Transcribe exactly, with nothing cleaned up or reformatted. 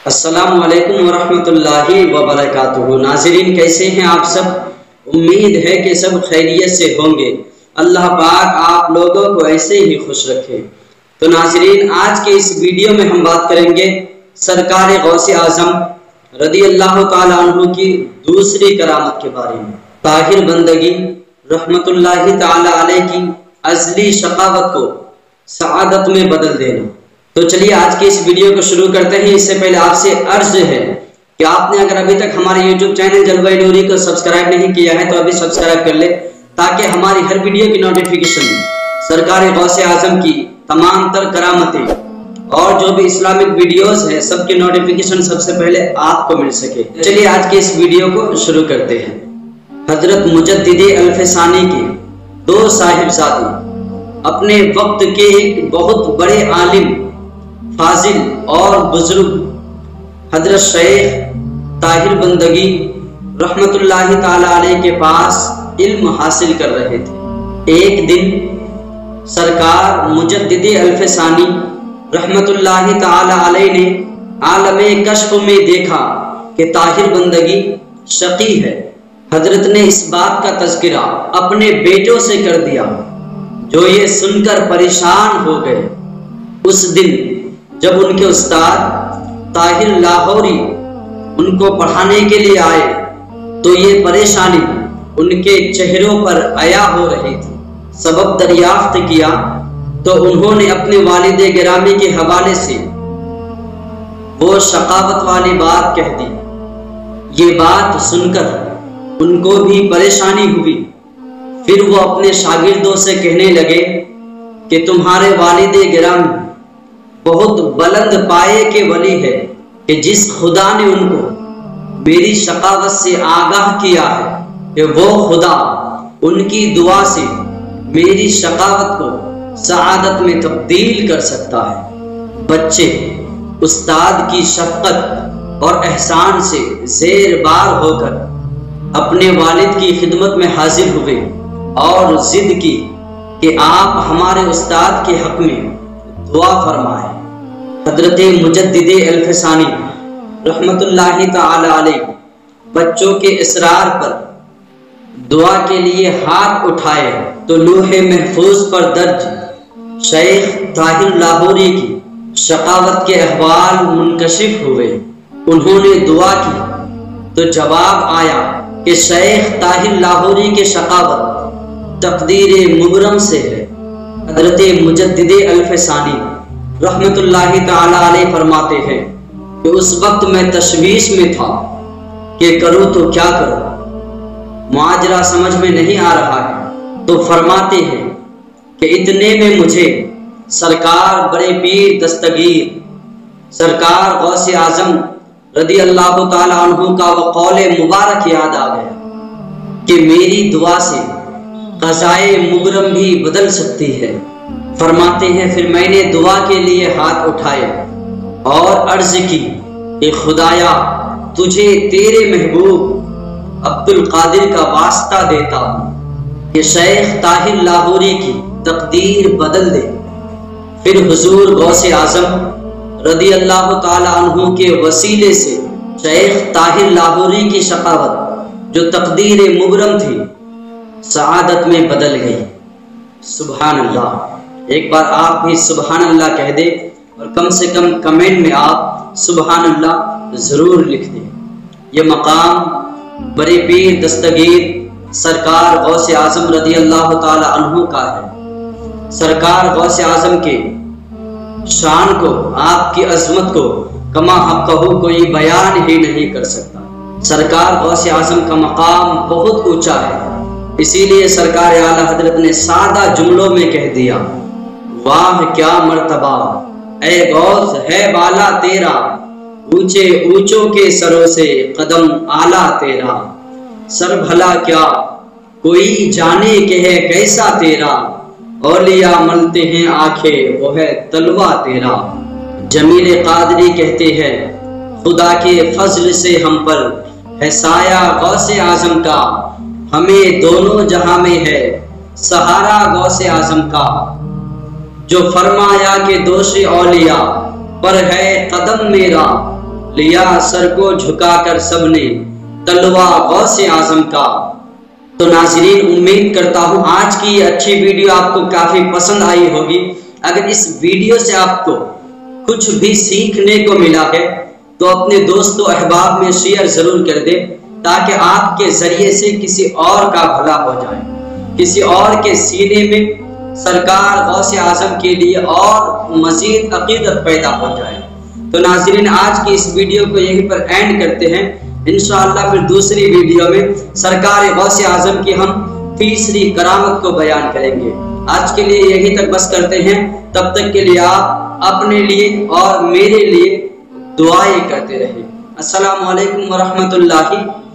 السلام علیکم ورحمۃ اللہ وبرکاتہ۔ ناظرین کیسے ہیں آپ سب؟ امید ہے کہ سب خیریت سے ہوں گے۔ اللہ پاک آپ لوگوں کو ایسے ہی خوش رکھے۔ تو ناظرین آج کے اس ویڈیو میں ہم بات کریں گے سرکار غوث اعظم رضی اللہ تعالی عنہ کی دوسری کرامت کے بارے میں۔ طاہر بندگی رحمت اللہ تعالی علیہ کی ازلی شقاوت کو سعادت میں بدل دینا۔ تو چلیے آج کے اس ویڈیو کو شروع کرتے ہیں۔ اس سے پہلے آپ سے عرض ہے کہ آپ نے اگر ابھی تک ہمارے یوٹیوب چینل جلوہ نوری کو سبسکرائب نہیں کیا ہے تو ابھی سبسکرائب کر لے، تاکہ ہماری ہر ویڈیو کی نوٹیفیکیشن سرکار غوث اعظم کی تمام تر کرامتیں اور جو بھی اسلامک ویڈیوز ہیں سب کی نوٹیفیکیشن سب سے پہلے آپ کو مل سکے۔ چلیے آج کے اس ویڈیو کو شروع کرتے ہیں۔ حضرت مجدد الف ثانی کے دو صاحبزادے اپنے وقت کے ایک بہت بڑے عالم، فاضل اور بزرگ حضرت شیخ طاہر بندگی رحمت اللہ تعالی علیہ کے پاس علم حاصل کر رہے تھے۔ ایک دن سرکار مجدد الف ثانی رحمت اللہ تعالی علیہ نے عالم کشف میں دیکھا کہ طاہر بندگی شقی ہے۔ حضرت نے اس بات کا تذکرہ اپنے بیٹوں سے کر دیا، جو یہ سن کر پریشان ہو گئے۔ اس دن جب ان کے استاد طاہر لاہوری ان کو پڑھانے کے لیے آئے تو یہ پریشانی ان کے چہروں پر عیا ہو رہی تھی۔ سبب دریافت کیا تو انہوں نے اپنے والد گرامی کے حوالے سے وہ شقاوت والی بات کہہ دی۔ یہ بات سن کر ان کو بھی پریشانی ہوئی۔ پھر وہ اپنے شاگردوں سے کہنے لگے کہ تمہارے والد گرامی بہت بلند پائے کے ولی ہے کہ جس خدا نے ان کو میری شقاوت سے آگاہ کیا ہے کہ وہ خدا ان کی دعا سے میری شقاوت کو سعادت میں تبدیل کر سکتا ہے۔ بچے استاد کی شفقت اور احسان سے زیر بار ہو کر اپنے والد کی خدمت میں حاضر ہوئے اور ضد کی کہ آپ ہمارے استاد کے حق میں دعا فرمائیں۔ حضرت مجدد الف ثانی رحمت اللہ تعالی علیہ بچوں کے اصرار پر دعا کے لیے ہاتھ اٹھائے تو لوح محفوظ پر درج شیخ طاہر لاہوری کی شقاوت کے احوال منکشف ہوئے۔ انہوں نے دعا کی تو جواب آیا کہ شیخ طاہر لاہوری کے شقاوت تقدیر مبرم سے ہے۔ حضرت مجدد الف ثانی رحمت اللہ تعالی علیہ فرماتے ہیں کہ اس وقت میں تشویش میں تھا کہ کروں تو کیا کروں، معاجرہ سمجھ میں نہیں آ رہا ہے۔ تو فرماتے ہیں کہ اتنے میں مجھے سرکار بڑے پیر دستگیر سرکار غوث اعظم رضی اللہ تعالی عنہ کا وہ قول مبارک یاد آ گیا کہ میری دعا سے قضائے مبرم بھی بدل سکتی ہے۔ فرماتے ہیں پھر میں نے دعا کے لیے ہاتھ اٹھائے اور عرض کی کہ خدایا تجھے تیرے محبوب عبد القادر کا واسطہ دیتا ہوں کہ شیخ طاہر لاہوری کی تقدیر بدل دے۔ پھر حضور غوث اعظم رضی اللہ تعالی عنہ کے وسیلے سے شیخ طاہر لاہوری کی شقاوت جو تقدیر مبرم تھی سعادت میں بدل گئی۔ سبحان اللہ۔ ایک بار آپ بھی سبحان اللہ کہہ دیں اور کم سے کم کمنٹ میں آپ سبحان اللہ ضرور لکھ دیں۔ یہ مقام بڑے پیر دستگیر سرکار غوث اعظم رضی اللہ تعالی عنہ کا ہے۔ سرکار غوث اعظم کے شان کو، آپ کی عظمت کو کما حقہ کوئی بیان ہی نہیں کر سکتا۔ سرکار غوث اعظم کا مقام بہت اونچا ہے، اسی لیے سرکار اعلیٰ حضرت نے سادہ جملوں میں کہہ دیا، واہ کیا مرتبہ اے غوث ہے بالا تیرا، اونچے اونچوں کے سروں سے قدم اعلیٰ تیرا، سر بھلا کیا کوئی جانے کہ ہے کیسا تیرا، اولیاء ملتے ہیں آنکھیں وہ ہے تلوہ تیرا۔ جمیل قادری کہتے ہیں خدا کے فضل سے ہم پر ہے سایہ غوث اعظم کا، ہمیں دونوں جہاں میں ہے سہارا غوث اعظم کا، جو فرمایا کہ دوش اولیاء پر ہے قدم میرا، लिया सर को झुकाकर सबने तलवा गौसे आजम का। तो नाज़रीन, उम्मीद करता हूँ आज की ये अच्छी वीडियो आपको काफी पसंद आई होगी। अगर इस वीडियो से आपको कुछ भी सीखने को मिला है तो अपने दोस्तों अहबाब में शेयर जरूर कर दे, ताकि आपके जरिए से किसी और का भला हो जाए, किसी और के सीने में सरकार गौसे आजम के लिए और मजीद अकीदत पैदा हो जाए। तो नाज़रीन, आज की इस वीडियो को यहीं पर एंड करते हैं। इंशाअल्लाह फिर दूसरी वीडियो में सरकार गौसे आजम की हम तीसरी करामत को बयान करेंगे। आज के लिए यहीं तक बस करते हैं। तब तक के लिए आप अपने लिए और मेरे लिए दुआएं करते रहिए। अस्सलामु अलैकुम व रहमतुल्लाहि